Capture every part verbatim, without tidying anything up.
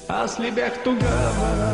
Аз ли бях тогава?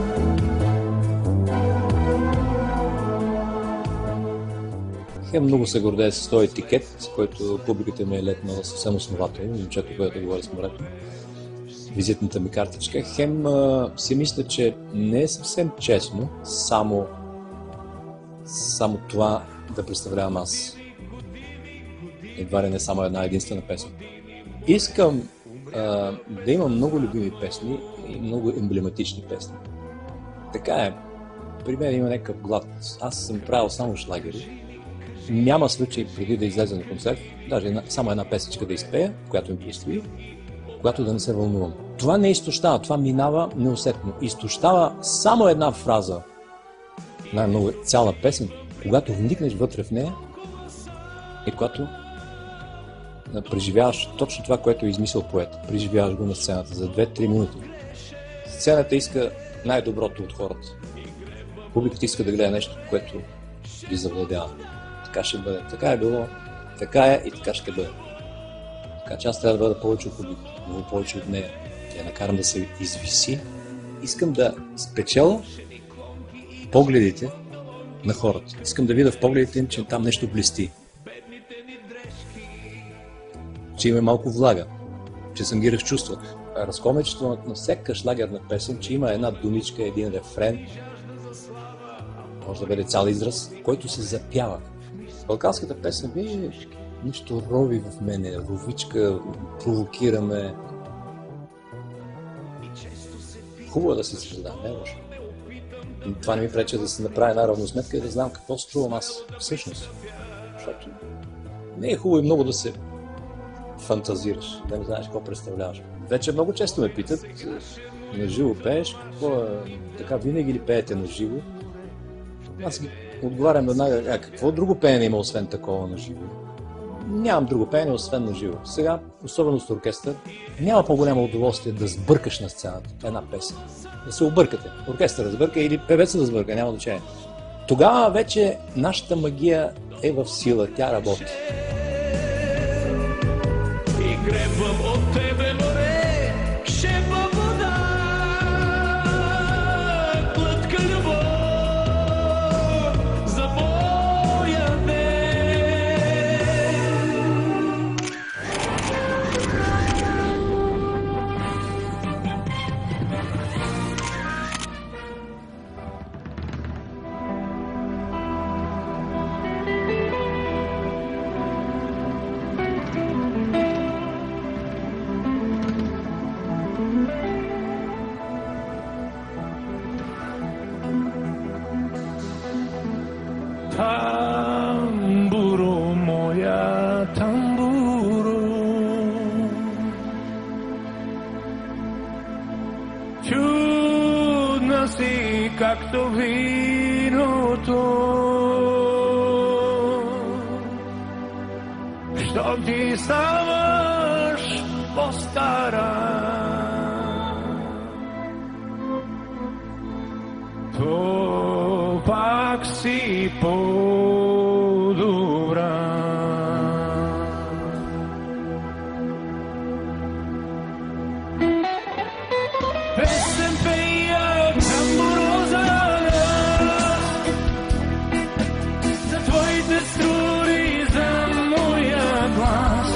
Хем много се гордея с този етикет, с който публиката ми е летнала съвсем основателно, момчето, което говори с морето. Визитната ми картичка. Хем а, си мисля, че не е съвсем честно само, само това да представлявам аз. Едва ли не само една единствена песен. Искам а, да имам много любими песни и много емблематични песни. Така е. При мен има някакъв глад. Аз съм правил само шлагери. Няма случай преди да излезе на концерт, даже една, само една песечка да изпея, която ми предстои, която да не се вълнувам. Това не изтощава, това минава неусетно. Изтощава само една фраза, най-много цяла песен, когато вникнеш вътре в нея и когато преживяваш точно това, което е измислил поет. Преживяваш го на сцената за две-три минути. Сцената иска най-доброто от хората. Публиката иска да гледа нещо, което ги завладява. Така ще бъде. Така е било, така е и така ще бъде. Така че аз трябва да бъда повече от публиката, много повече от нея. Я накарам да се извиси. Искам да спечеля погледите на хората. Искам да видя в погледите им, че там нещо блести. Че има малко влага. Че съм ги разчувствал. Разкомечето на всяка шлагерна песен, че има една думичка, един рефрен, може да бъде цял израз, който се запява. Балканската песен ми нещо рови в мене, ровичка, провокираме. Хубаво да се съждам, не е лошо. Това не ми пречи да се направи една равносметка и да знам какво струвам аз всъщност. Защото не е хубаво и много да се фантазираш, да не знаеш какво представляваш. Вече много често ме питат, на живо пееш, какво е, така винаги ли пеете на живо? Аз ги отговарям веднага, а какво друго пеене има освен такова на живо? Нямам друго пеене освен на живо. Сега, особено с оркестър, няма по-голямо удоволствие да сбъркаш на сцената една песен. Да се объркате. Оркестър разбърка или певеца да сбърка, няма значение. Тогава вече нашата магия е в сила, тя работи. И гребвам от тебе море, шепа вода, глътка любов за моя ден. Тамбуро, моя тамбуро, чудна си, както виното, що ти ставаш по-стара, то пак си по-добра. Песен пея тамбуро за нас, за твоите струни, за моя глас.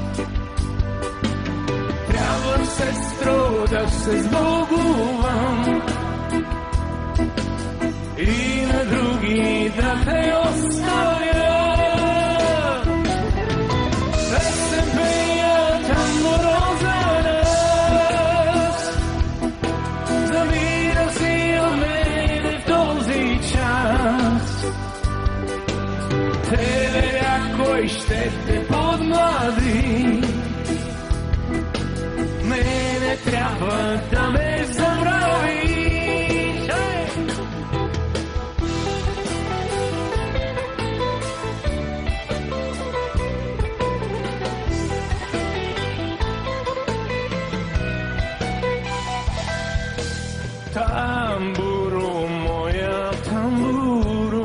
Трябва, сестро, да се сбогувам и на други да те оставя. Песен пея тамбуро за нас, замира си от мене в този час. Тебе някой ще те подмлади, мене трябва да ме забрави. Тамбуро, моя тамбуро,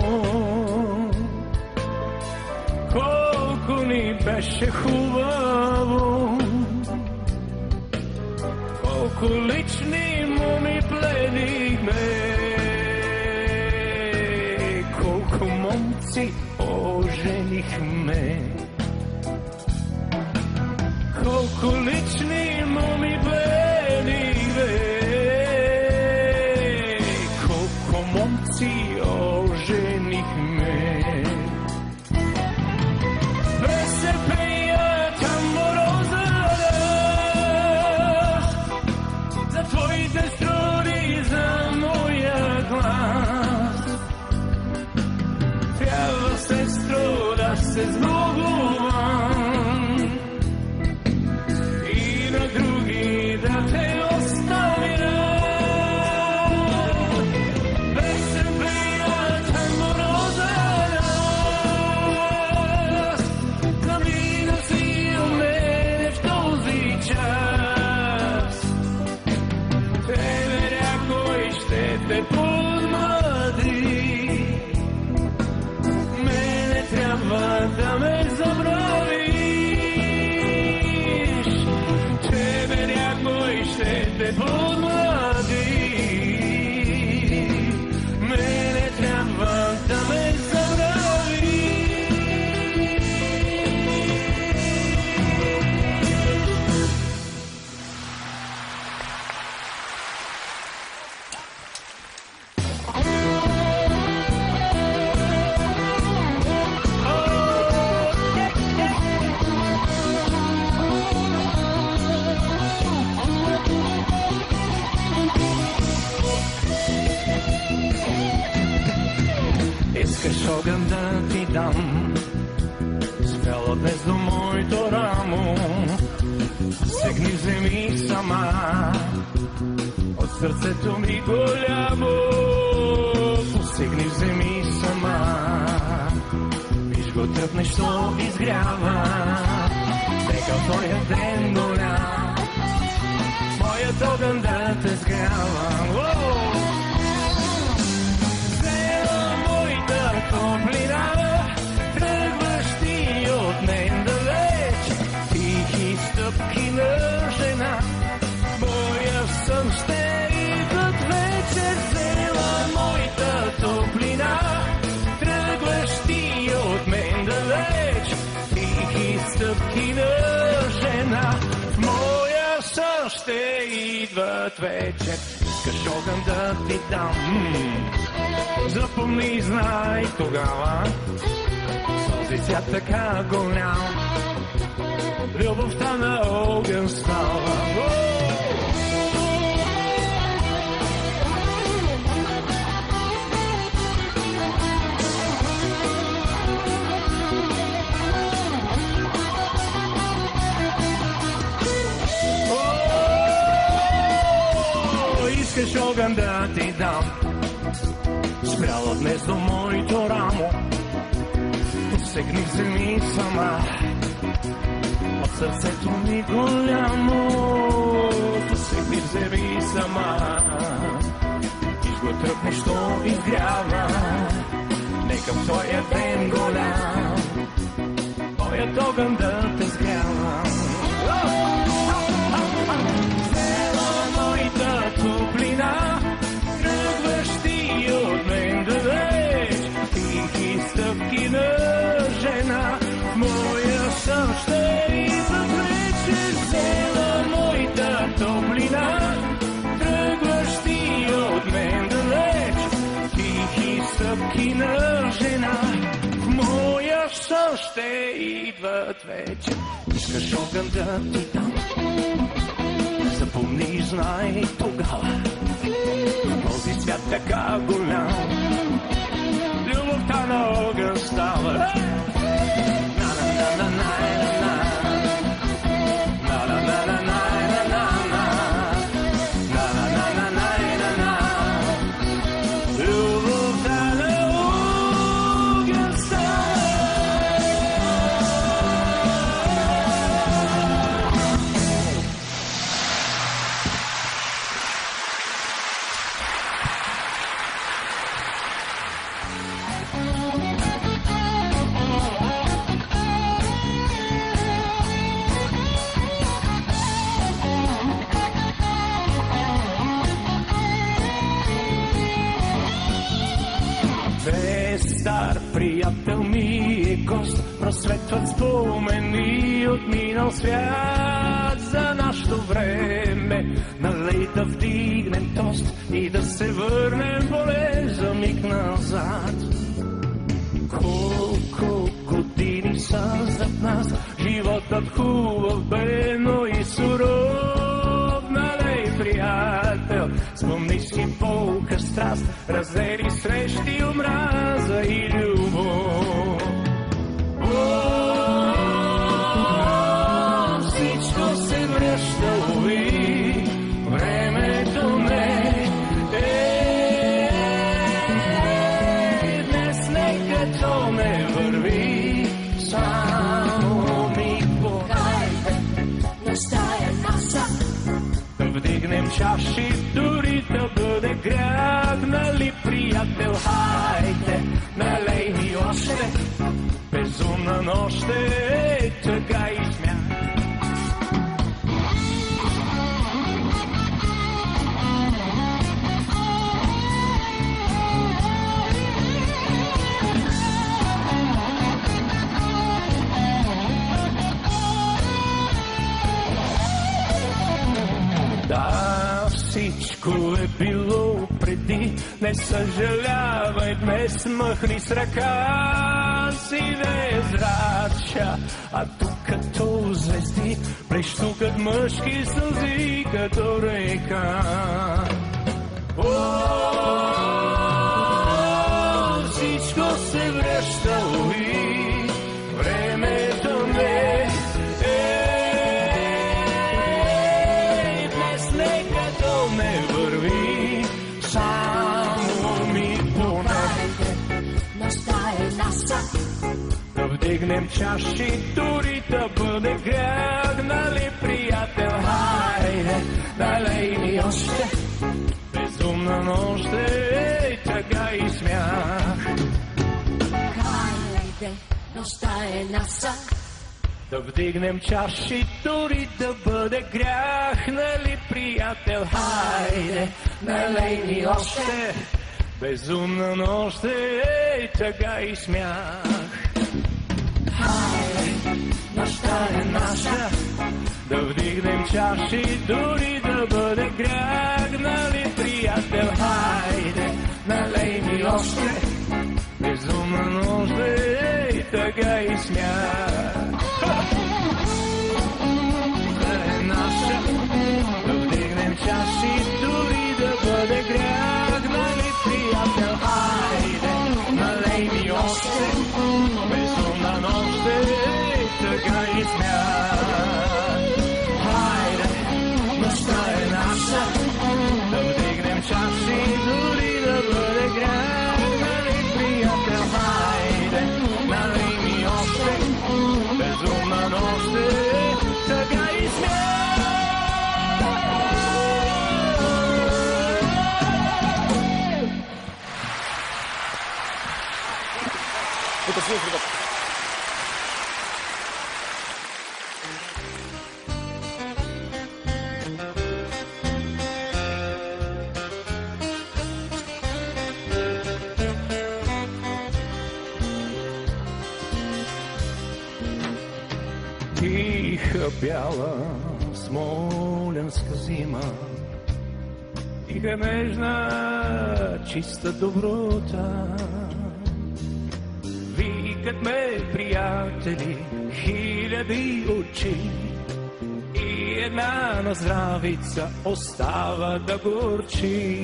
колко ни беше хубаво, колко лични моми пленихме, колко момци оженихме, колко лични моми пленихме, колко момци оженихме. Се сбогувам и на други да те оставя. Без сърбията мороза замина си у мене в този час. Тебе някой ще те подмлади, да ме забравиш. Тебе някой ще те подмлади, мене трябва да ме забравиш. Искаш огън да ти дам, спяла днес до моето рамо. Сегни вземи сама от сърцето ми голямо. Посегни вземи сама, виж го тръпне, що изгрява. Нека твоя ден голям, моят огън да те сгрява. Топлина, тръгваш ти от мен далеч, тихи стъпки на жена, моя сън ще идват вечер. Взела моята топлина, тръгваш ти от мен далеч, тихи стъпки на жена, моя сън ще идват вечер. Искаш огън да ти дам, запомни, знай тогава, този свят така голям, любовта на огън става. О, искаш огън да ти дам, спряла днес до моето рамо. Посегни вземи сама от сърцето ми голямо. Посегни вземи сама, виж го тръпне, що изгрява. Нека в твоя ден голям, моят огън да те сгрява. Взела моята топлина, тръгваш ти от мен далеч, тихи стъпки на жена, моя сън ще идват вечер. Взела моята топлина, тръгваш ти от мен далеч, тихи стъпки на жена, моя сън ще идват вечер. Искаш огън да ти дам, запомни, знай тогава, този свят така голям, любовта на огън става. приятел ми е гост, просветват спомени от минал свят за нашето време. Налей да вдигнем тост и да се върнем поле за миг назад. Колко години са зад нас, животът хубав бе, но и суров. Налей, приятел, спомни си болка, страст, раздели срещи, омраза и любов. О, всичко се връща, уви, времето не е. Днес нека то не върви, само миг покайте, нощта е наша. Да вдигнем чаши, дори да бъде грях, нали, приятел, хайде, налей ми още. Безумна нощ е тъга и смях. Да, всичко е било преди, не съжалявай днес, махни с ръка си безрача, а тук като звезди прещукат мъжки сълзи като река. О, всичко се връща, уви, времето не е. Днес нека то не върви, само ми понайте, нощта е наша. Да вдигнем чаши, дори да бъде грях, нали, приятел, хайде, налей ми още. Безумна нощ е тъга и смях. Хайде, нощта е наша. Да вдигнем чаши, дори да бъде грях, нали, приятел, хайде, налей ми още. Безумна нощ е тъга и смях. Хайде, нощта е наша. Да вдигнем чаши, дори да бъде грях, нали, приятел, хайде, налей ми още. Безумна нощ е тъга и смях. Да е наша. Да вдигнем чаши, дори да бъде грях, нали, приятел, хайде, налей ми още. Безумна нощ е тъга и смях. Хайде, нощта е наша. Да вдигнем чаши, дори да бъде грях, нали, приятел, хайде, налей ми още. Безумна нощ е тъга и смях. Тиха бяла смолянска зима, тиха нежна чиста доброта. Викат ме приятели хиляди очи и една на здравица остава да горчи.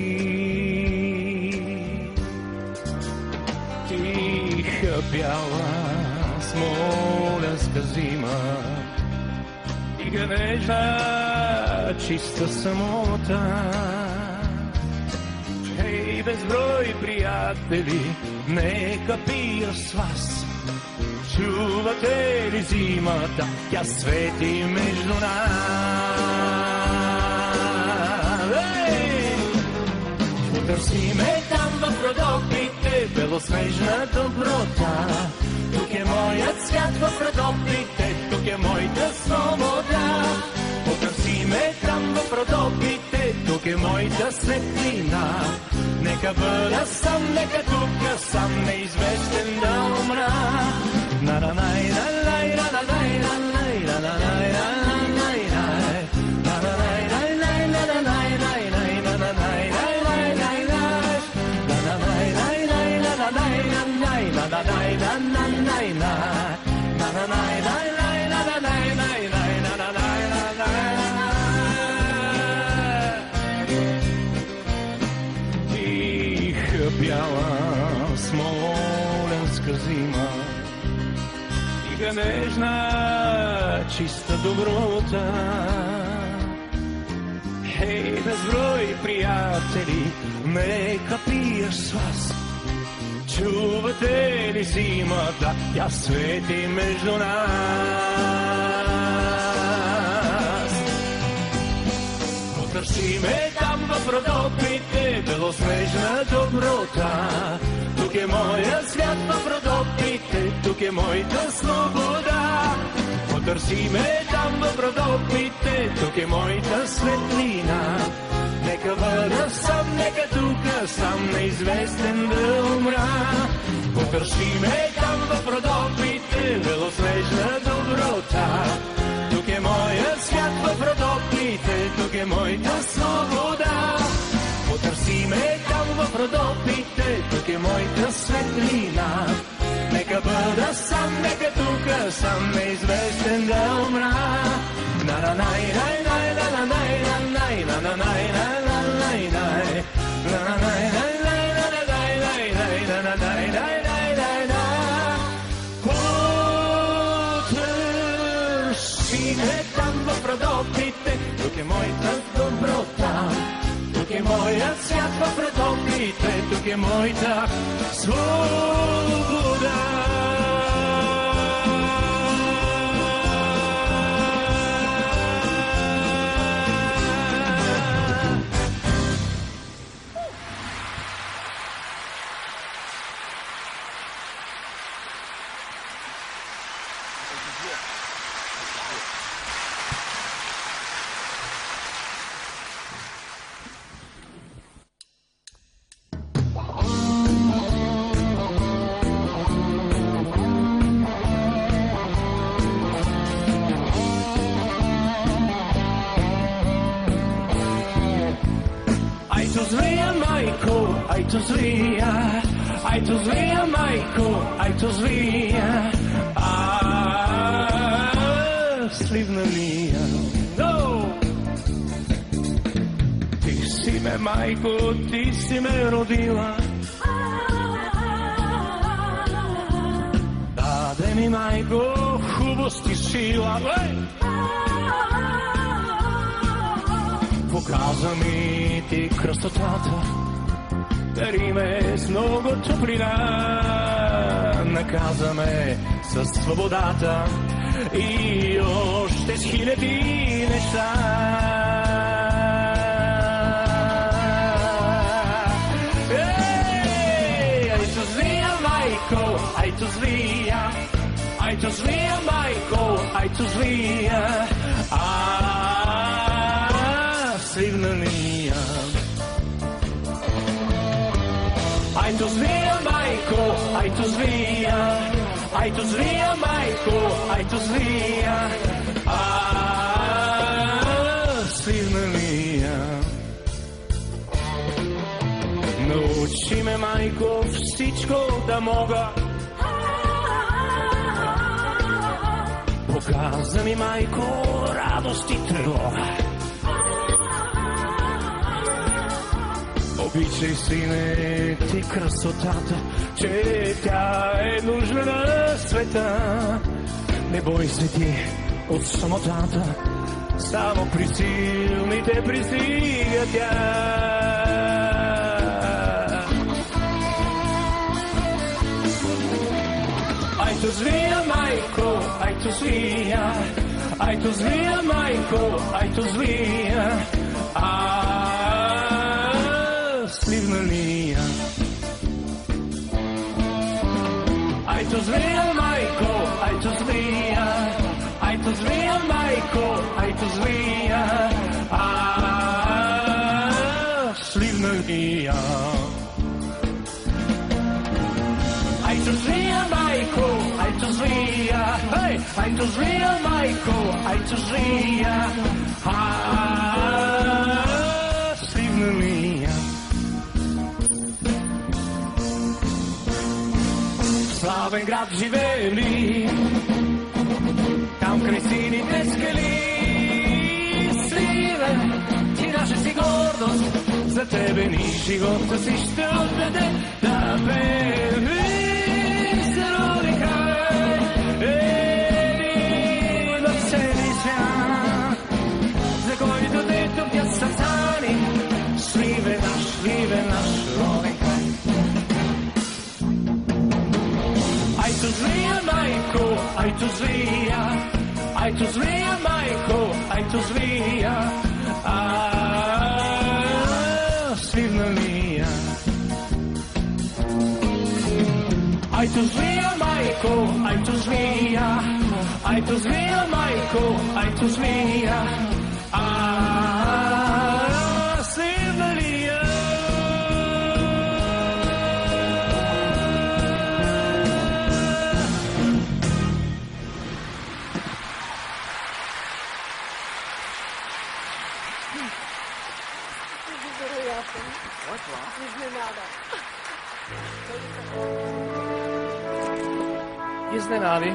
Тиха бяла смолянска зима, тиха нежна чиста самота. Ей, безброй приятели, нека пия с вас. Чувате ли зимата, тя свети между нас. Ей! Потърсиме там в Родопите белоснежна доброта. Тук е моят свят в Родопите, тук е моята свобода. Потърсиме там в Родопите, тук е моята светлина. Нека Нека бъда сам, нека тук сам, неизвестен да умра. На-на-най, на-най, на-най, на-най, на-най, на-най, на-най. Тиха бяла смоленска зима, тиха нежна чиста доброта. Хей, безброй приятели, нека пия с вас. Чувате ли зимата, тя свети между нас. Потърсиме там в Родопите белоснежна доброта. Тук е моя свят в Родопите, тук е моята свобода. Потърсиме там в Родопите, тук е моята светлина. Нека бъда сам, нека тук сам, неизвестен да умра. Потърсиме там в Родопите белоснежна доброта. Тук е моя свят в Родопите, тук е моята свобода. Потърсиме там в Родопите, тук е моята светлина. Нека бъда сам, нека тук сам, неизвестен да умра. Потърсиме там в Родопите, тук е моята доброта. Тук е моят свят в Родопите, тук е моята свобода. Aj to zlija, aj to zlija, majko, aj to zlija, a slivna lija. No! Ti si me, majko, ti si me rodila, даде ми, майко, хубост и сила. Показа ми ти красотата, дари ме с много топлина, наказа ме със свободата и още с хиляди неща. Ей, ай то злия, майко, ай то злия, ай то злия, майко, ай то злия, а сливна линия. Aj to zvija, majko, aj to zvija, aj to zvija, majko, aj to zvija, a slivna lija. Научи ме, майко, всичко да мога. Показа ми, майко, радост и тревога. Обичай, сине, ти красотата, че тя е нужна на света. Не бой се ти от самотата, само при силните пристига тя. Ай то звия, майко, ай то звия, ай то звия, майко, ай то звия, а сливна лия. Ай то звия, майко, ай то звия, ай то звия, майко, ай то звия, а сливна лия. Ай то зрия, майко, ай то зрия, а свивналия. Славен град живели, там край сините скали. Сливен, ти наша си гордост, за тебе ни живота си ще отдаде. Да бе, се роди край, един в цели свят, за който те топлят сърца ни. Сливен наш, сливен наш роден край. Ай то злия, майко, ай то злия, ай то злия, майко, ай то злия, а свивналия. Ай то злия, майко, ай то злия, ай то злия, майко, ай то злия, а свивналия. Изненади.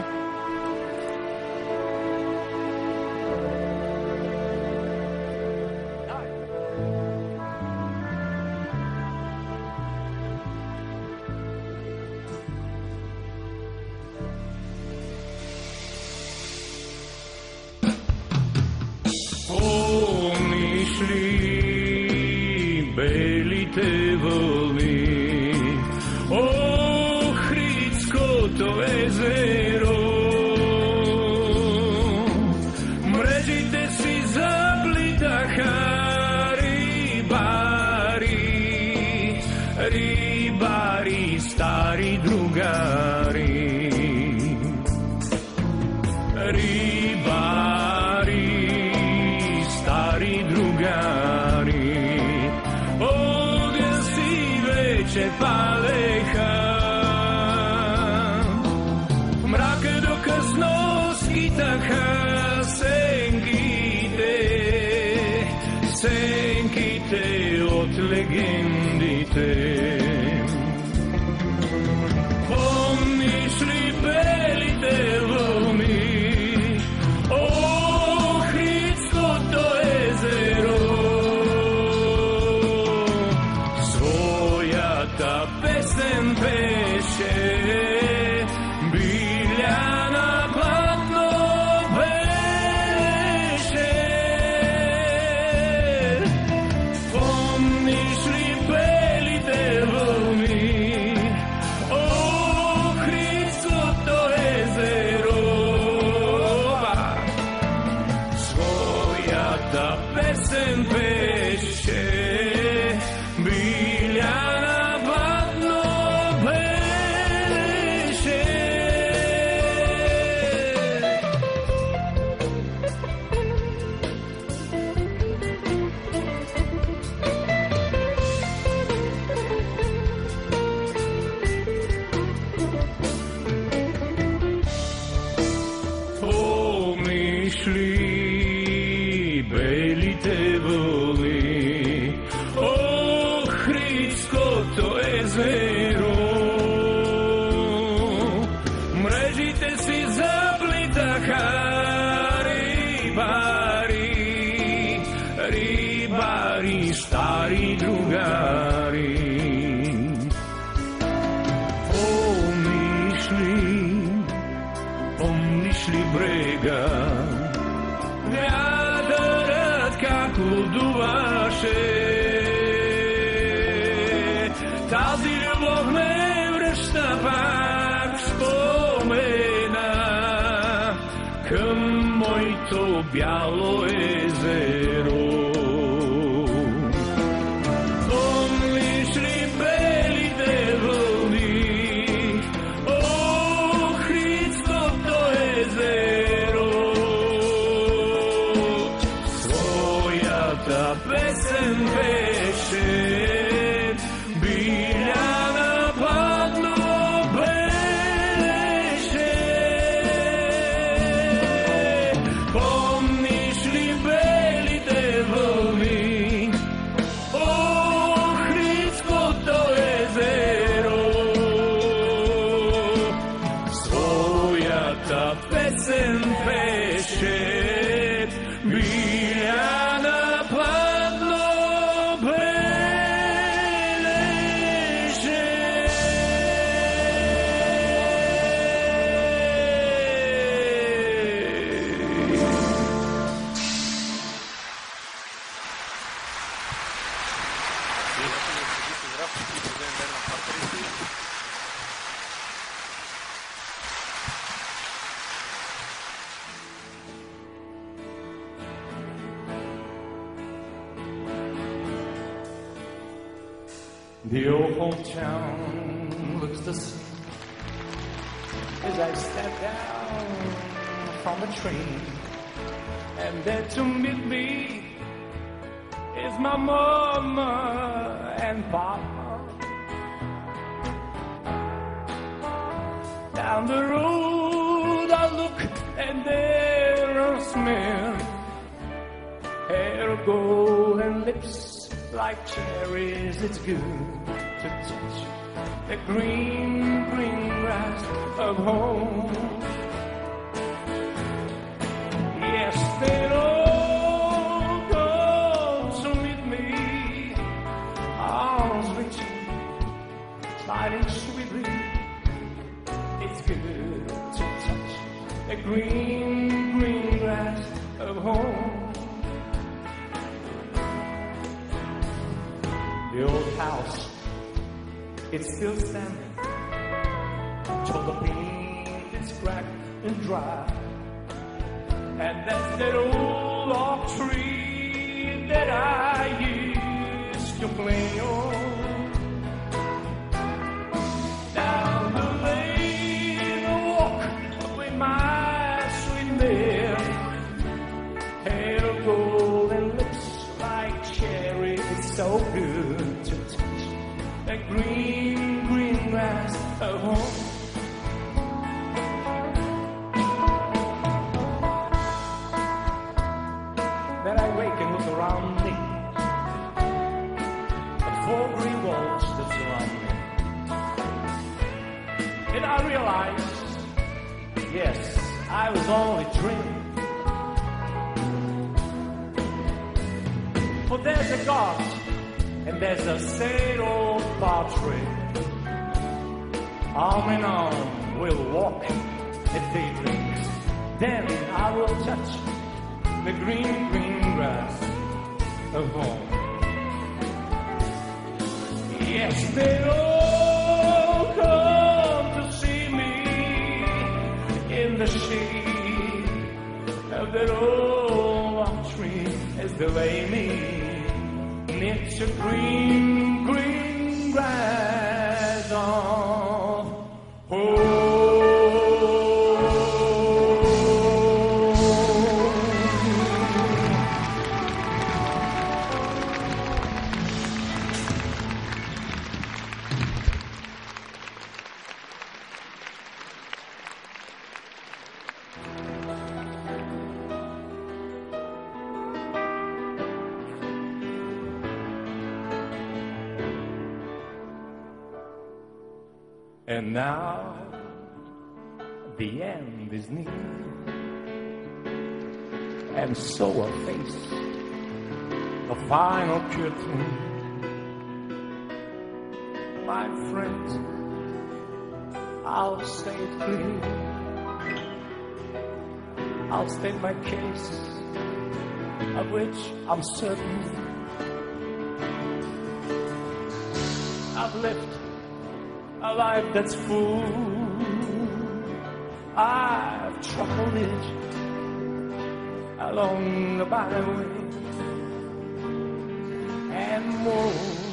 Помниш ли белите вълни, Охридското езеро? Мрежите си заплитаха рибари, рибари, стари другари. Рибари, стари другари, огън си вече палеха. В мрака до късно скитаха сенките, сенките от легендите. Помниш ли белите вълни, Охридското езеро? Своята песен пеше, Биляна платно беше. Помниш ли белите вълни, Охридското езеро? Своята песен беше, Биляна платно беше. Помниш ли белите вълни, Охридското езеро? Мрежите си заплитаха рибари, рибари, стари другари. Помниш ли, помниш ли брега, вятърът как лудуваше? Тази любов ме връща пак спомена към моето бяло езеро. Помниш ли белите вълни, Охридското езеро? Своята песен беше, Биляна платно беше. The old hometown looks the same as I step down from the train, and there to meet me is my mama and papa. Down the road I look and there are smells, hair of gold and lips like cherries. It's good to touch the green, green grass of home. Yes, they'll all come to meet me, arms reaching, smiling sweetly. It's good to touch the green, green grass of home. The old house, it's still standing, till the paint is cracked and dry. And that's that old oak tree that I used to play on. Down the lane I walk with my sweet mare, hair of gold and lips like cherry. It's so good to touch that green, green grass of home. Then I wake and look around me, the four green walls that surround me, and I realize, yes, I was only dreaming. For there's a God, and there's a sad old portrait. Arm in arm we'll walk at daybreak. Then I will touch the green, green grass of home. Yes, they all come to see me in the shade of that old oak tree as they lay me. It's a green, green grass of home. And now the end is near, and so I face the final curtain. My friends, I'll say it clear, I'll state my case, of which I'm certain. I've lived a life that's full, I've traveled it along the byway, and more,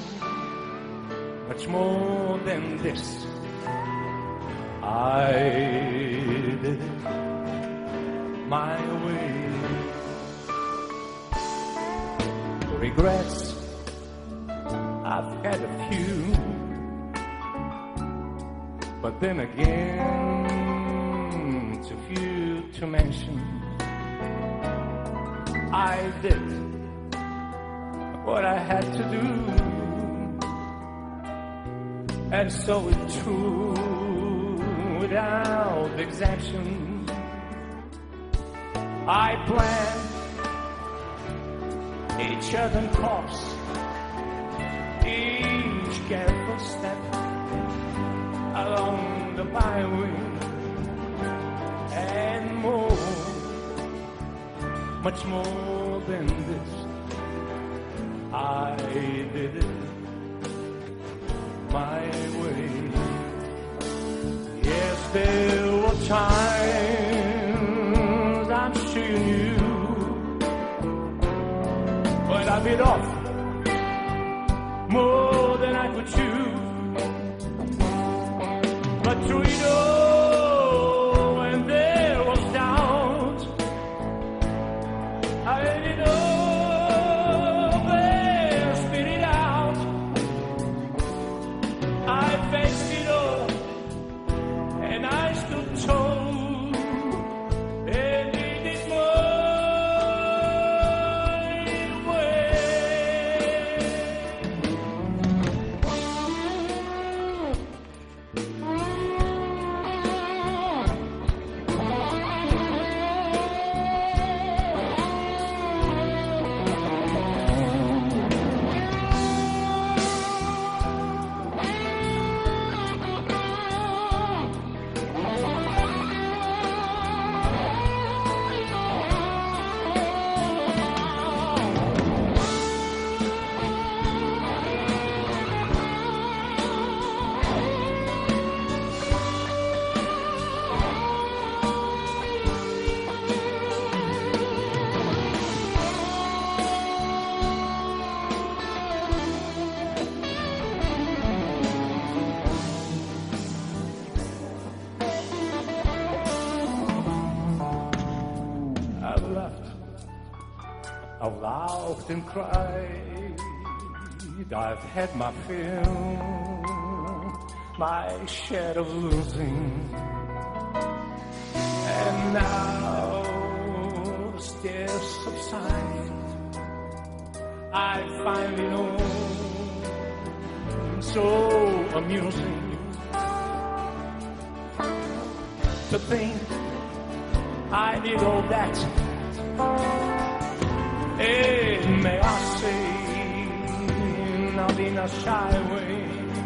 much more than this, I did it my way. Regrets, I've had a few, but then again, too few to mention. I did what I had to do, and so it's true, without exemption. I planned each other course, each careful step along the byway, and more, much more than this, I did it my way. Yes, there were times I'm sure you knew, but I bit off more than I could chew. But through it all, when there was doubt, I let it all there, spit it out. I faced it all, and I stood tall, and did it my way. I've laughed, I've laughed and cried, I've had my fill, my share of losing, and now the stairs subside. I find it all so amusing to think I did all that. And may I say, not in a shy way,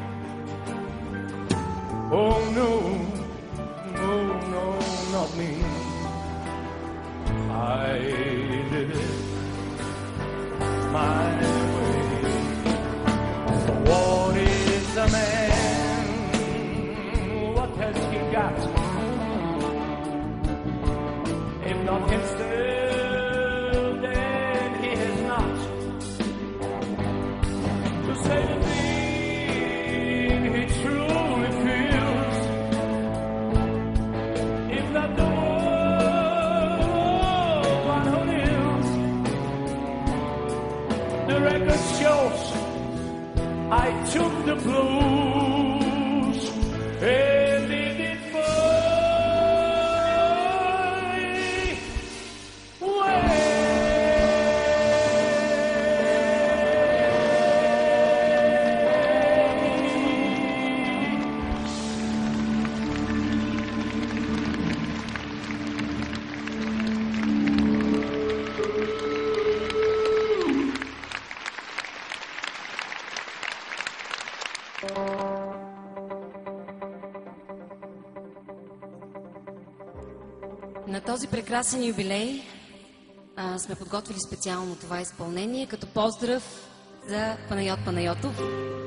oh no, no, no, not me. I did it my way. What is a man? What has he got? If not himself, then he has not. To say the thing he truly feels, if not the one who lives. The record shows I took the blues and did it for. На този прекрасен юбилей а, сме подготвили специално това изпълнение като поздрав за Панайот Панайотов.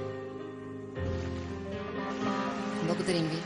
Благодарим ви.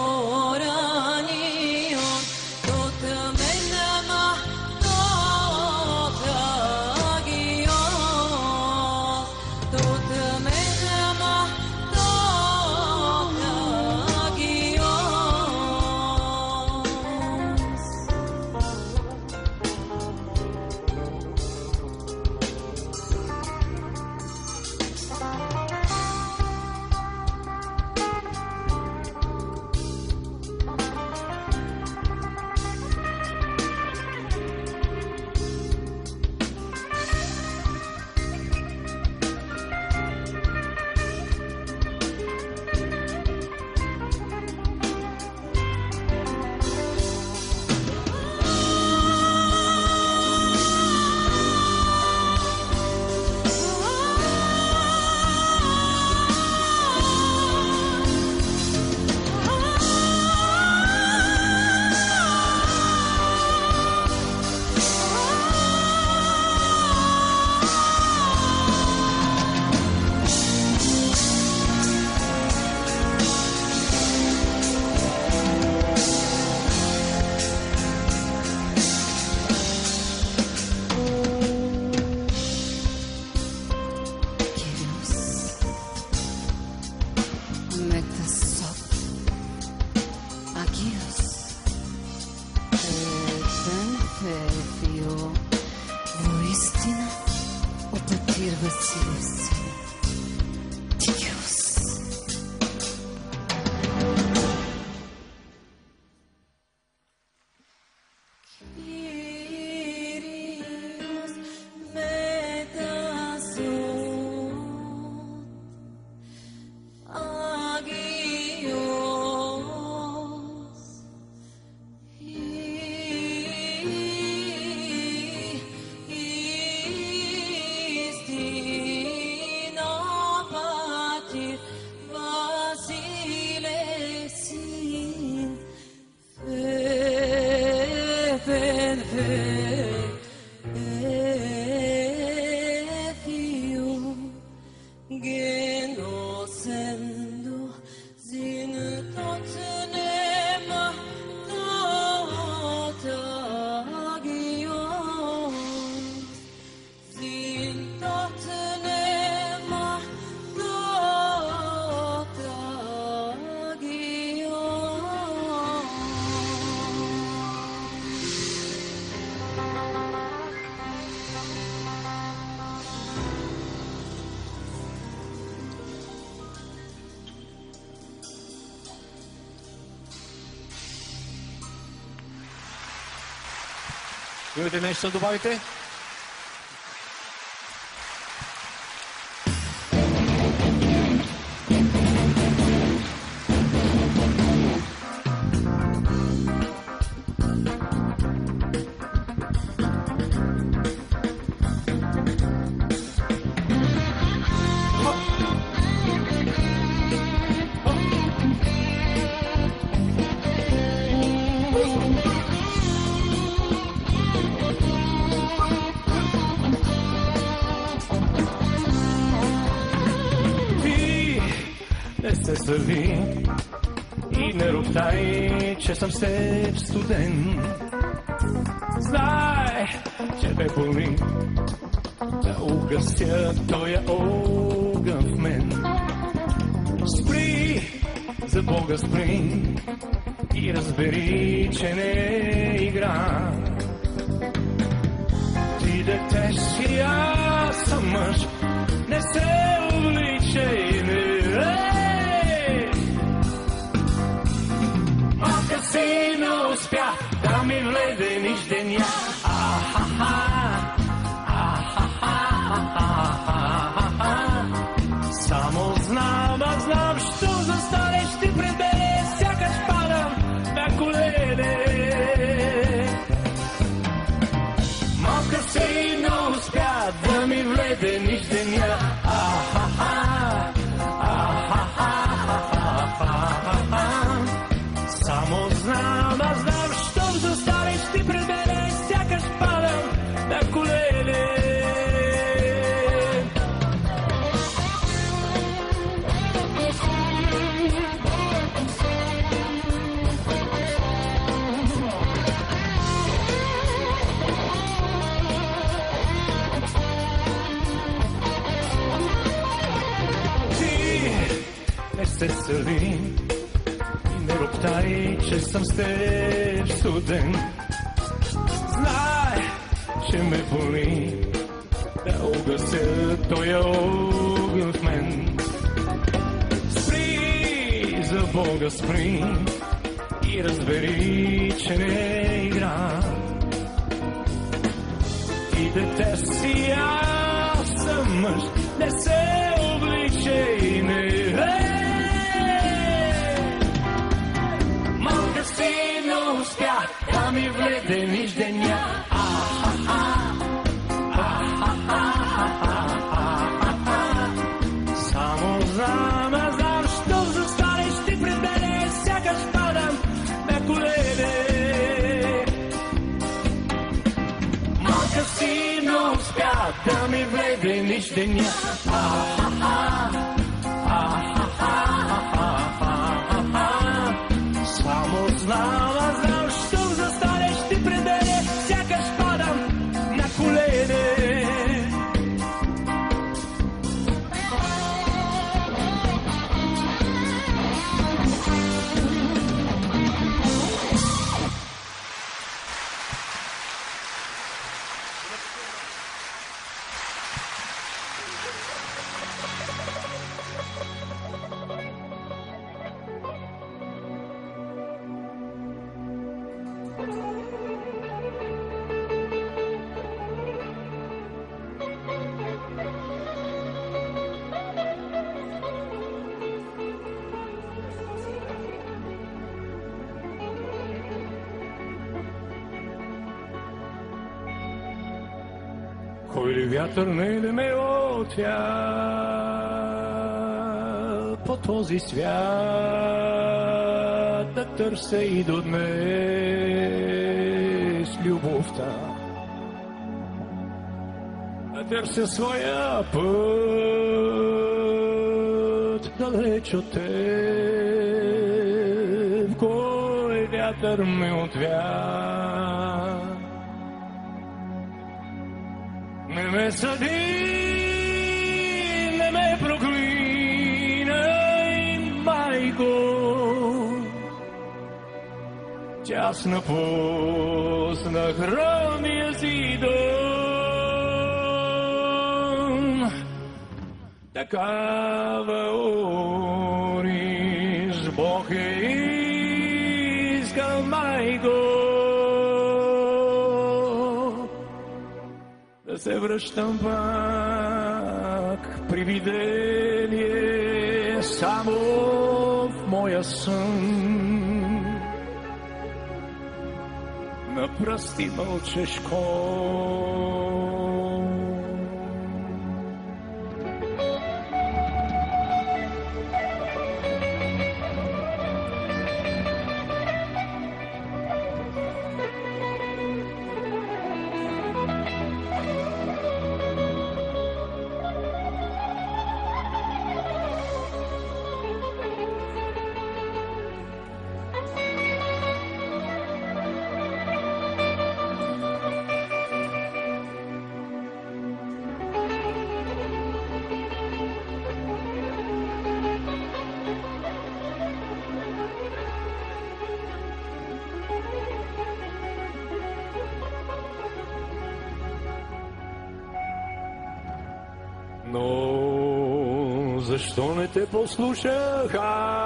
Имате нещо да добавите? Сърди и не роптай, че съм с теб студен. Знай, че бе боли да угася тоя огън в мен. Спри, за Бога спри и разбери, че не е игра. Ти дете си, аз съм мъж, не се увличай, не си не успя да ми вледениш деня. А-ха-ха, а-ха-ха, само знам, аз знам, що застанеш ти пред мене, сякаш падам на колене. Малка си не успя да ми вледениш деня. А-ха-ха, а-ха-ха, само знам, аз знам, щом застанеш ти пред мене, сякаш падам на колене. развесели. Не роптай, че съм с теб студен. Знай, че ме боли да угася тоя огън в мен. Спри, за Бога спри и разбери, че не игра. Ти дете си, аз съм мъж, не се обличай, не малка си, но успях да ми вледениш деня. Само знам, а знам, що застанеш ти пред мене, сякаш падам на колене. Малка си, но успях да ми вледениш деня. Само знам, а знам, що застанеш ти пред мене, сякаш падам на колене. Кой ли вятър не да ме отвя по този свят, да търся и до днес любовта, да търся своя път далеч от теб. Кой вятър ме отвя, не ме съди, не ме проклинай, майко. Че аз напуснах родния си дом. Такава ориш Бог е искал, майко. Да се връщам пак при видение само в моя сън. На пръсти мълчешко. Но защо не те послушах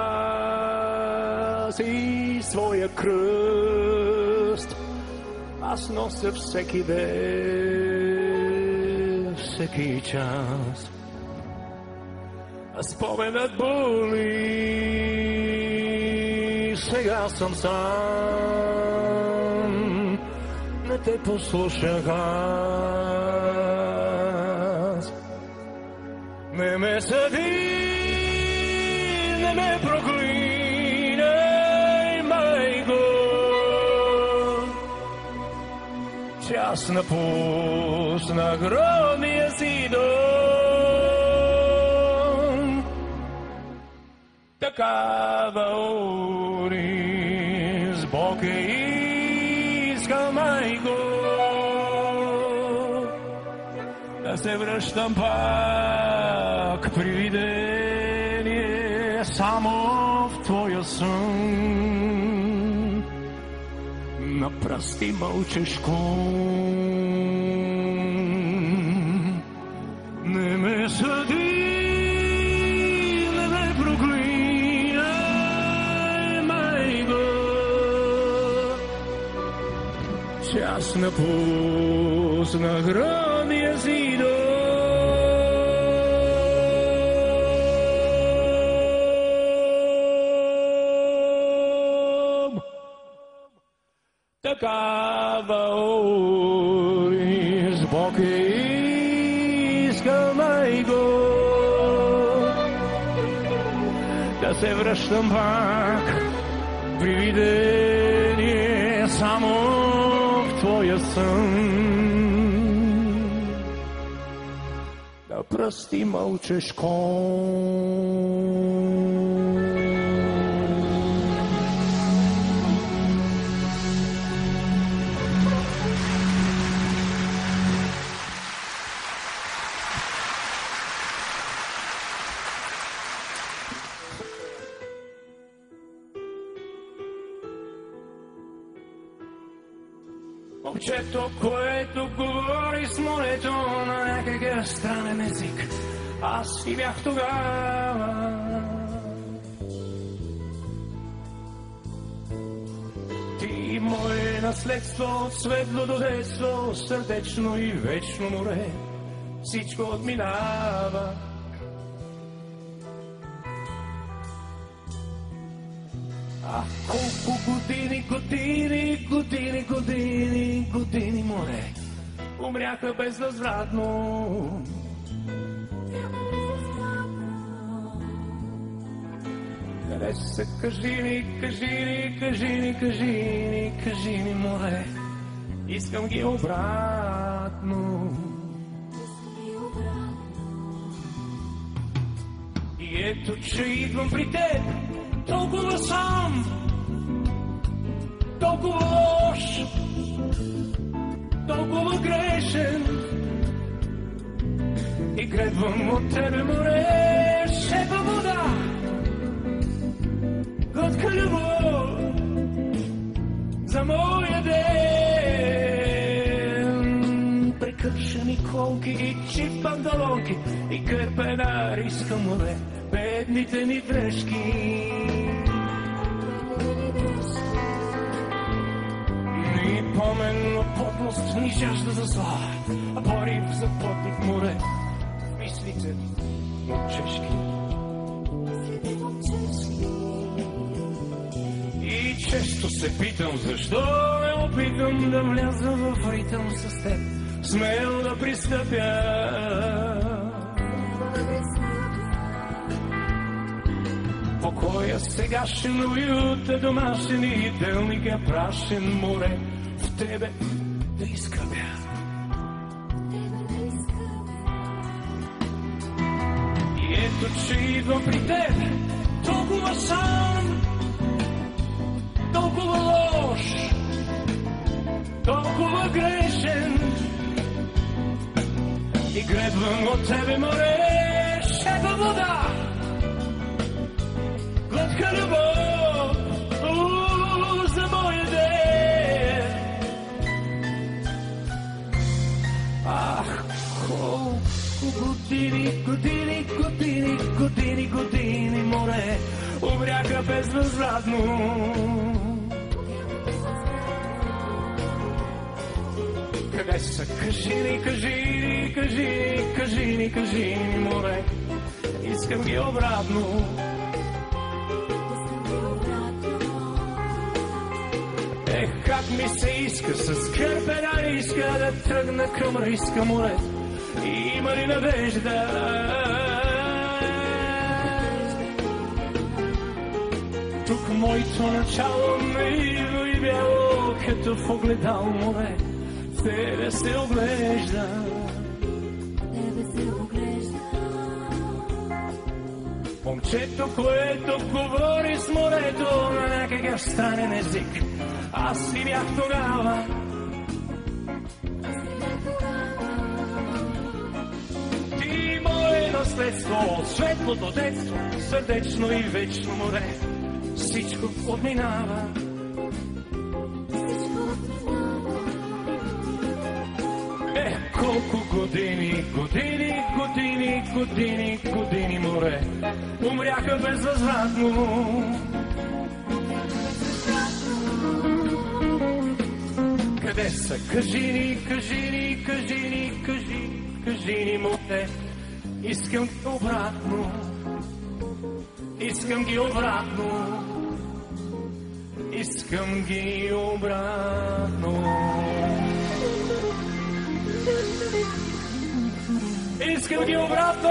аз и своя кръст? Аз нося всеки ден, всеки час. А споменът боли, сега съм сам. Не те послушах аз. Не ме съди, не ме проклинай, майко. Че аз напуснах родния си дом. Такава ориз Бог е искал, майко. Да се връщам пак при видение само на пръсти мълчешко. Не ме съди, не ме проклинай, майко, че аз напуснах родния си дом. Такава уж Бог иска, майко, да се връщам пак при видение само в твоя сън. Да пръсти мълчешко. Момчето, което говори с морето на някакъв странен език, аз си бях тогава. Ти мое наследство, от светло до детство, сърдечно и вечно море, всичко отминава. А колко години, години, години, години, години, море, умряха безвъзвратно. Къде са, кажи ми, кажи ми, кажи ми, кажи ми, кажи ми, море, искам ги обратно. И ето, че идвам при теб, толкова сам, толкова лош, толкова грешен, и гледвам от тебе, море, шепа вода, глътка любов за моя ден. Прекършени колки и чип панталонки и кърпена риска, море, бедните ни дрежки. Ни помен от подлост, ни жажда за слава, а порив за подвиг, море, в мислите мълчешки. И често се питам, защо не опитам да вляза в ритъм с теб, смел да пристъпя. Покоя сегашен, уют е домашен и делник е прашен, море, в тебе да изкъпя. И ето, че идвам при теб, толкова сам, толкова лош, толкова грешен, и гледвам от тебе, море, шепа вода, глътка любов, у, за моя ден. Ах, колко години, години, години, години, години, море, умряха безвъзвратно. Къде са, кажи ни, кажи ни, кажи ни, кажи ни, кажи ни, море, искам ги обратно. Ех, как ми се иска с кърпена риска да тръгна към риска, море, има ли надежда? Тук моето начало наивно и бяло, като в огледал, море, в тебе се оглежда. Момчето, което говори с морето на някакъв странен език, аз си бях тогава. Ти мое наследство, светлото детство, сърдечно и вечно море, всичко отминава. Колко години, години, години, години, години море умряха безвъзвратно. Къде са? Кажи ни, кажи ни, кажи ни, кажи, кажи ни, море. Искам ги обратно. Искам ги обратно. Искам ги обратно. Искам ги обратно!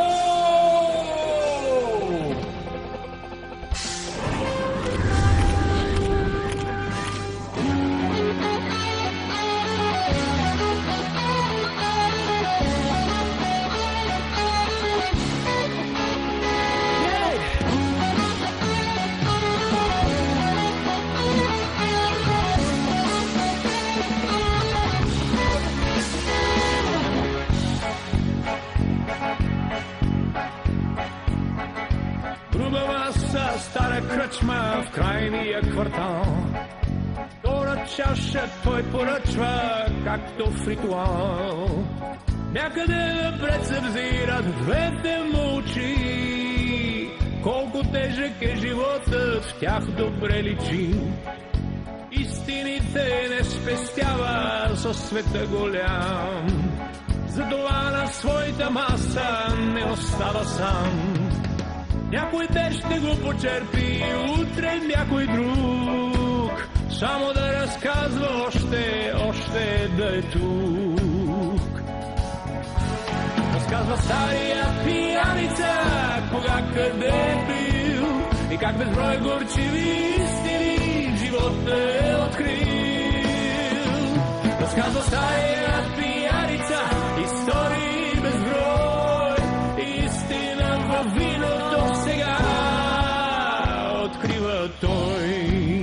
Стара кръчма в крайния квартал. Втора чаша той поръчва, както в ритуал. Някъде напред се взират двете му очи. Колко тежък е животът, в тях добре личи. Истините не спестява със света голям. Затова на своята маса не остава сам. Някой ден ще го почерпи, утре някой друг. Само да разказва още, още да е тук. Разказва стария пияница, кога къде е бил и как безброй горчиви истини в живота е открил. Разказва стария пияница, истории безброй, истина във виното сега открива той.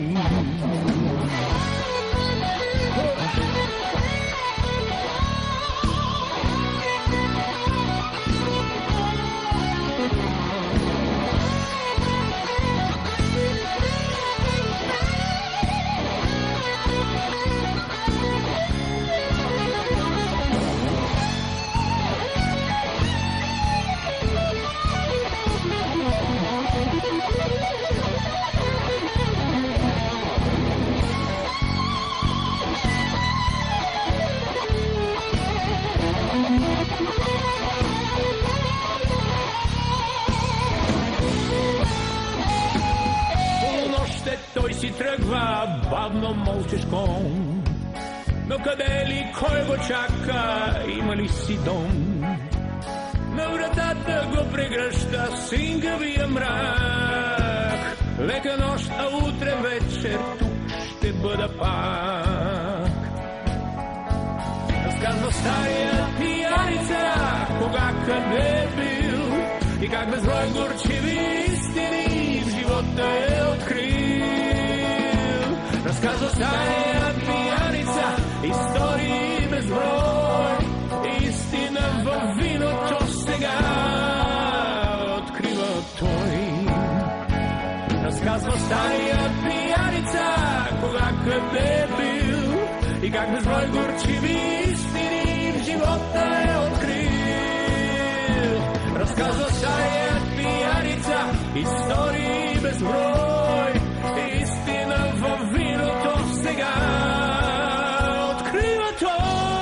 Той си тръгва бавно мълчешком. Но къде ли, кой го чака, има ли си дом? На вратата го прегръща сингавия мрак. Лека нощ, а утре вечер тук ще бъда пак. Разказва стария пияница, кога къде е бил и как безброй горчиви истини в живота е открил. Разказва стария пияница, истории безброй, истина във виното сега открива той. Разказва стария пияница, кога къде е бил и как безброй горчиви истини в живота е открил. Разказва стария пияница, истории безброй, истина във виното сега открива той.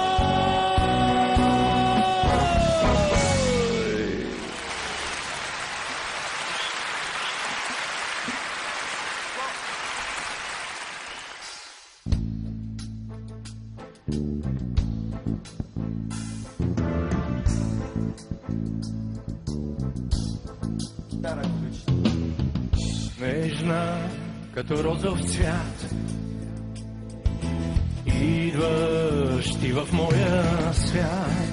Нежна като розов цвят, идваш ти в моя свят.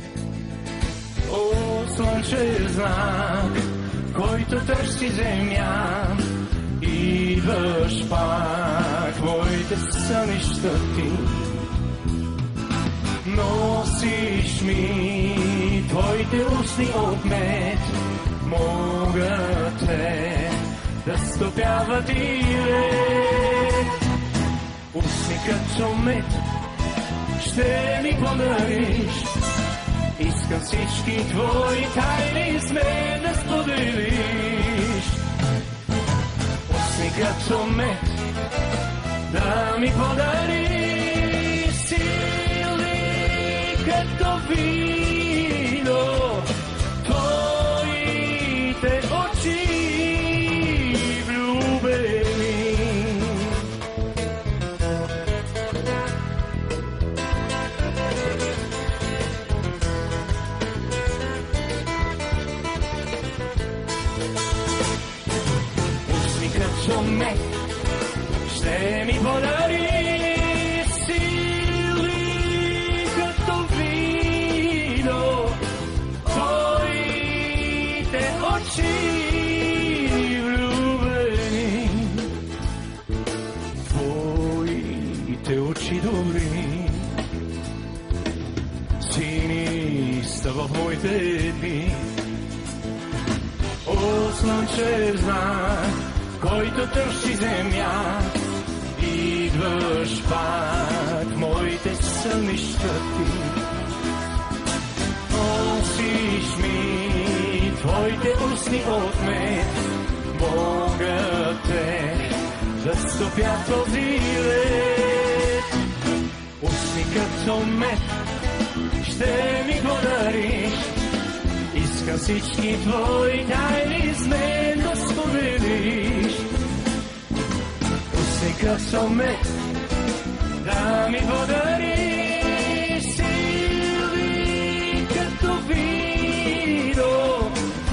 О, слънчев знак, който търси земя, идваш пак в моите сънища ти. Носиш ми твоите устни от мед, могат те да стопяват и лед. Устни като мед ще ми подариш, Искам всички твои тайни с мен да споделиш. Усни като мед да ми подариш, сили като вино, твоите очи влюбени. Усни като мед ще ми подари, сили като вино, твоите очи влюбени, твоите очи добри, сини са в моите дни. О, слънчев знак, който търси земя, идваш пак моите сънища ти. Носиш ми твоите устни от мед, могат те да стопят този лед. Устни като мед ще ми подариш, искам всички твои тайни с мен да споделиш. Усни като мед да ми подариш, сили като вино,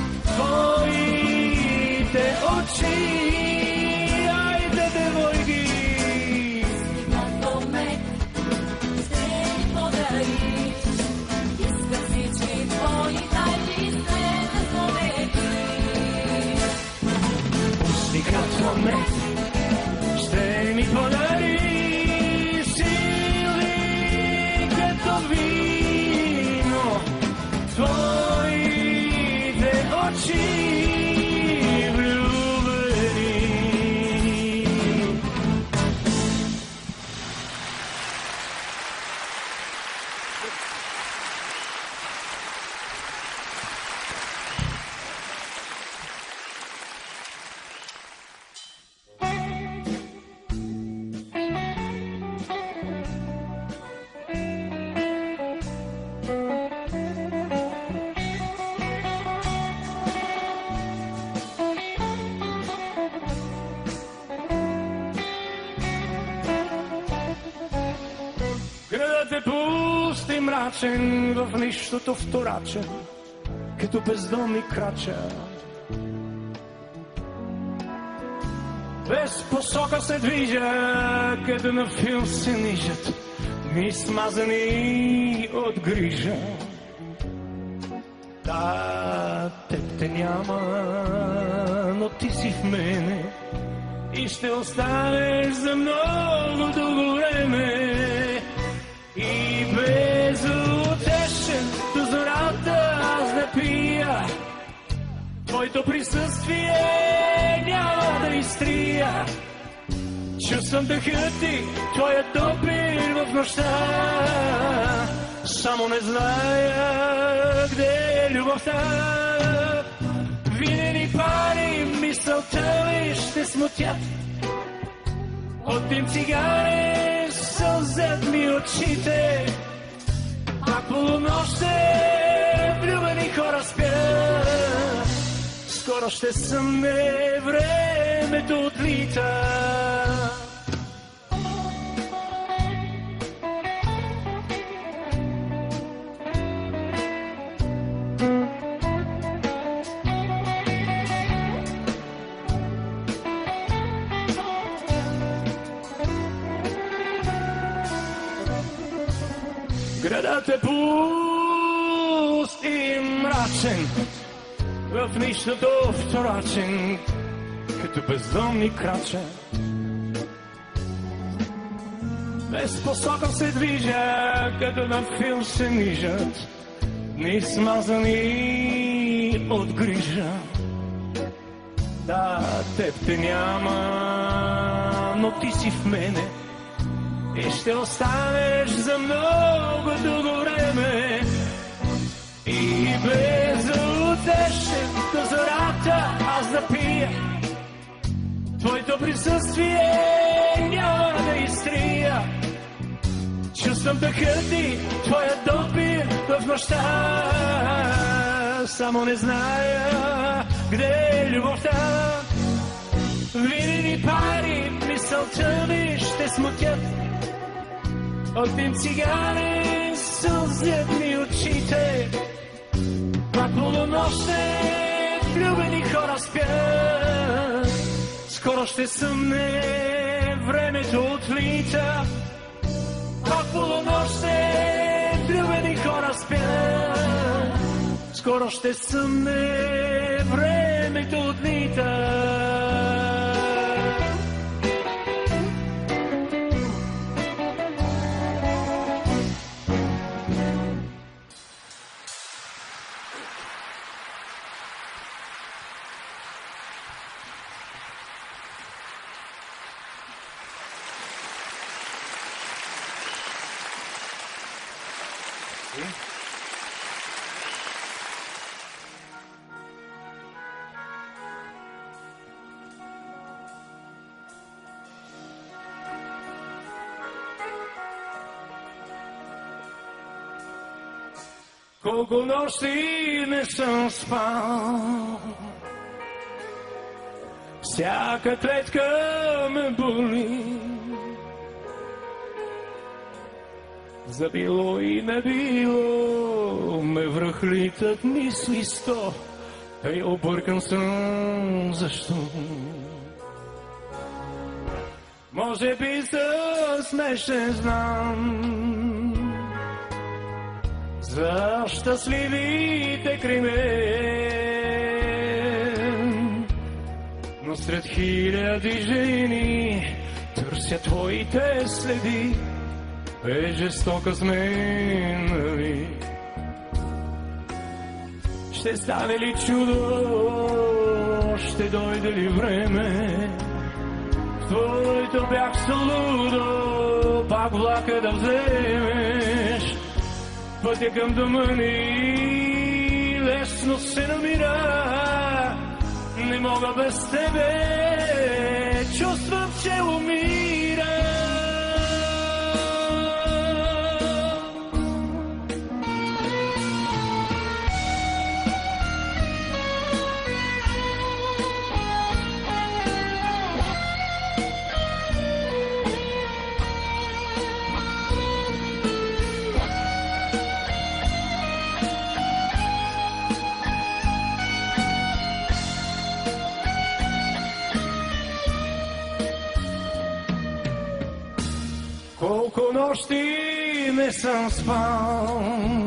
твоите очи, айде девойки. Като мед ще ми подариш, искам всички твои тайни с мен да споделиш. Усни като мед ще ми подари, сили като вино, твоите очи влюбени. Градът е пуст и мрачен, в нищото вторачен, като бездомни крача. Без посока се движа, като на филм се нижат дни смазани от грижа. Да, теб те няма, но ти си в мене и ще останеш за много дълго време. И безутешен до зората аз да пия, твоето присъствие няма да изтрия. Чувствам дъхът ти, твоят допир в нощта, само не зная къде е любовта. Винени пари мисълта ми ще смутят, от дим цигари сълзят ми очите. Пак полунощен влюбени хора спят, скоро ще съмне, времето отлита. Градът е пуст и мрачен, в нищото вторачен, като бездомни крача. Без посока се движа, като на филм се нижат дни смазани от грижа. Да, теб те няма, но ти си в мене и ще останеш за много дълго време. И безутешен до зората аз да пия твоето присъствие няма да изтрия. Чувствам дъха ти, твоя допир в нощта. Само не зная къде е любовта. Видени пари, мисълта ми ще смутят. От дим цигане сълзят ми очите. Пак полунощен влюбени хора спят. Скоро ще съмне, времето отлита. Пак полунощен влюбени хора спят. Скоро ще съмне, времето отлита. Колко нощи не съм спал, всяка клетка ме боли. За било и не било ме връхлитат мисли сто, тъй объркан съм защо. Може би за смешен знам за щастливите край мен, но сред хиляди жени търся твоите следи. Е жестока смен, нали? Ще стане ли чудо, ще дойде ли време, в твоето бягство лудо пак влака да вземеш. Пътя към дома ни лесно се намира. Не мога без тебе, чувствам, че умира. Колко нощи не съм спал,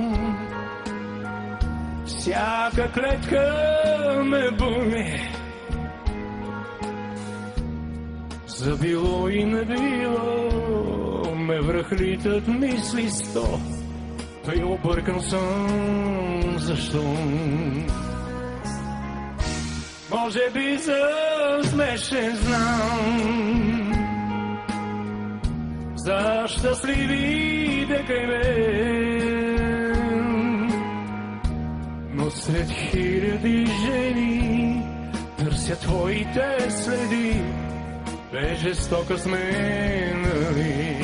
всяка клетка ме боли. За било и не било ме връхлитат мисли сто, тъй объркан съм защо. Може би за смешен знам за щастливите край мен, но сред хиляди жени търся твоите следи. Бе жестока смен, нали?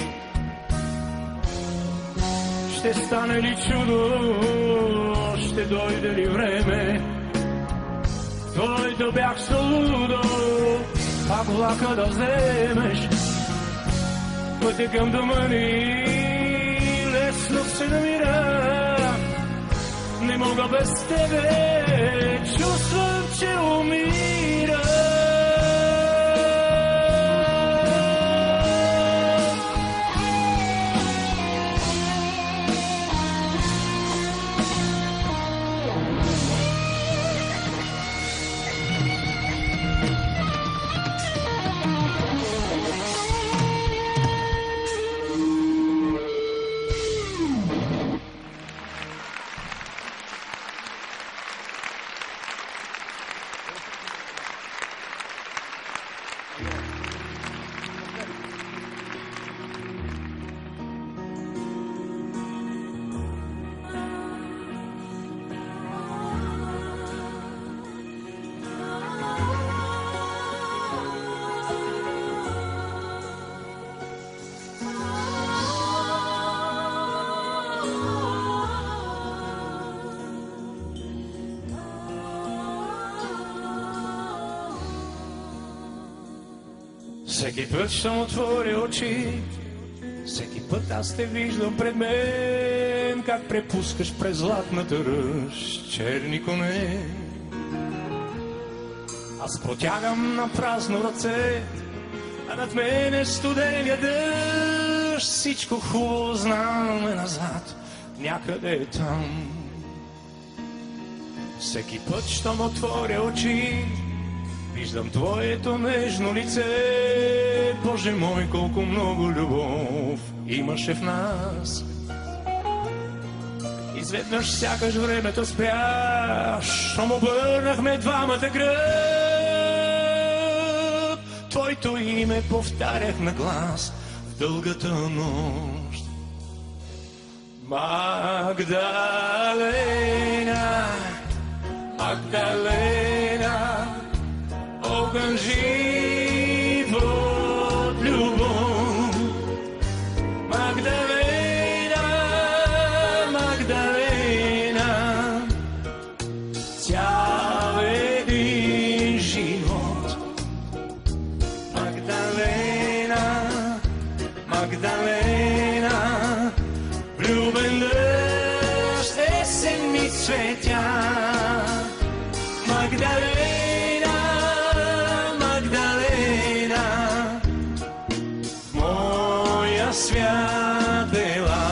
Ще стане ли чудо, ще дойде ли време, твоето бягство лудо пак влака да вземеш. Пътя към дома ни лесно се намира. Не мога без тебе, чувствам, че умира. Всеки път щом отворя очи, всеки път аз те виждам пред мен, как препускаш през златната ръж черни коне. Аз протягам на празно ръце, а над мен е студения дъжд. Всичко хубаво знам е назад, някъде е там. Всеки път, щом отворя очи, виждам твоето нежно лице. Боже мой, колко много любов имаше в нас. Изведнъж сякаш времето спря, щом обърнахме двамата гръб. Твоето име повтарях на глас в дългата нощ. Магдалена, Магдалена, огън жив от любов. Магдалена, Магдалена, цял един живот. Магдалена, Магдалена, влюбен дъжд, есенни цветя. Магдалена, Магдалена, в моя свят ела.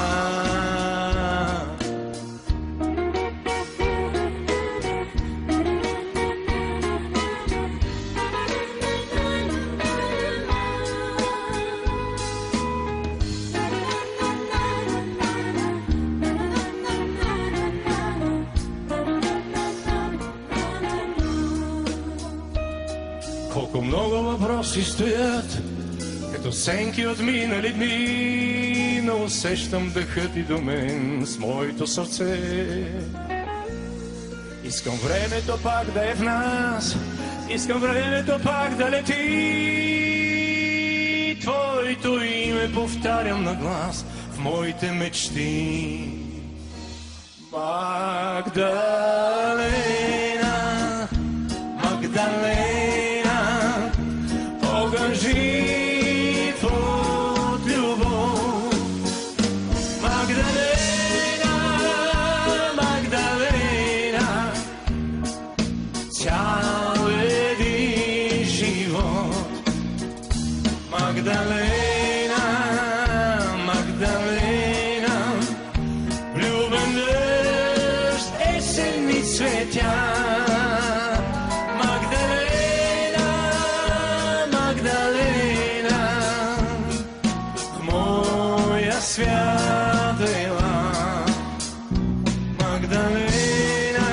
Колко много въпроси стоят, като сенки от минали дни, но усещам дъхът и до мен с моето сърце. Искам времето пак да е в нас, искам времето пак да лети. Твоето име повтарям на глас в моите мечти. Магдалена, Магдалена, огън жив от любов. Магдалена, Магдалена, цял един живот. Магдалена, Магдалена, влюбен дъжд, есенни цветя. Свят ела. Магдалена,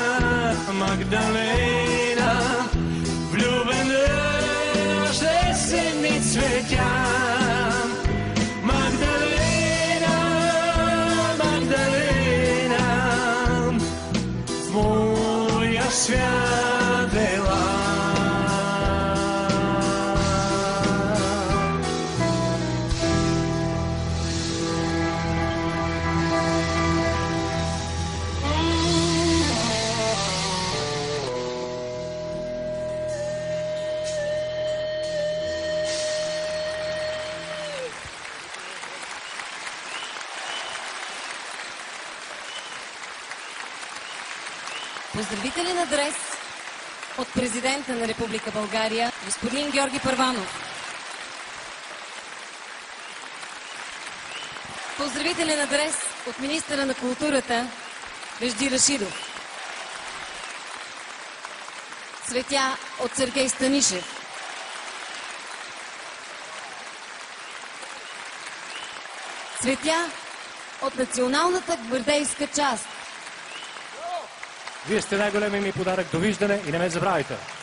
Магдалена, влюбен дъжд, есенни цветя. Магдалена, Магдалена, в моя свят ела. Поздравителен адрес от президента на Република България, господин Георги Първанов. Поздравителен адрес от министъра на културата Вежди Рашидов. Цветя от Сергей Станишев. Цветя от националната гвардейска част. Вие сте най-големи ми подарък. Довиждане и не ме забравяйте.